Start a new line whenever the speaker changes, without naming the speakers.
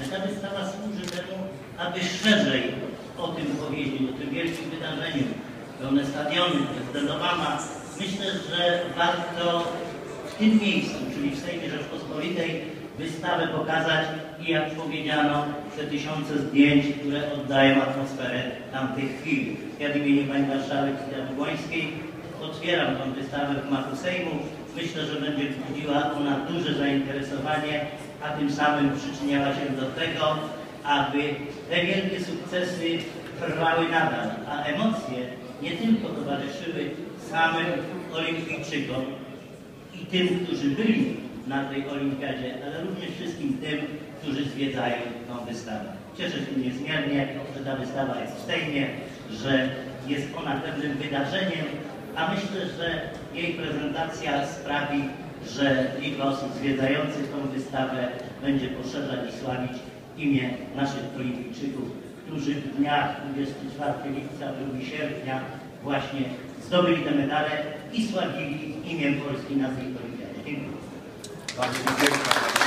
Ta wystawa służy temu, aby szerzej o tym powiedzieć, o tym wielkim wydarzeniu. Pełne stadiony, prezydentowana. Myślę, że warto w tym miejscu, czyli w Sejmie Rzeczpospolitej, wystawę pokazać i jak powiedziano, te tysiące zdjęć, które oddają atmosferę tamtych chwil. Ja w imieniu Pani Marszałek Kidawy-Błońskiej otwieram tę wystawę w gmachu Sejmu. Myślę, że będzie wzbudziła ona duże zainteresowanie, a tym samym przyczyniała się do tego, aby te wielkie sukcesy trwały nadal, a emocje nie tylko towarzyszyły samym olimpijczykom i tym, którzy byli na tej olimpiadzie, ale również wszystkim tym, którzy zwiedzają tą wystawę. Cieszę się niezmiernie, że ta wystawa jest w Sejmie, że jest ona pewnym wydarzeniem, a myślę, że jej prezentacja sprawi, że liczba osób zwiedzających tą wystawę będzie poszerzać i sławić imię naszych olimpijczyków, którzy w dniach 24 lipca, 2 sierpnia właśnie zdobyli te medale i sławili imię Polski na tej olimpiadzie. Dziękuję.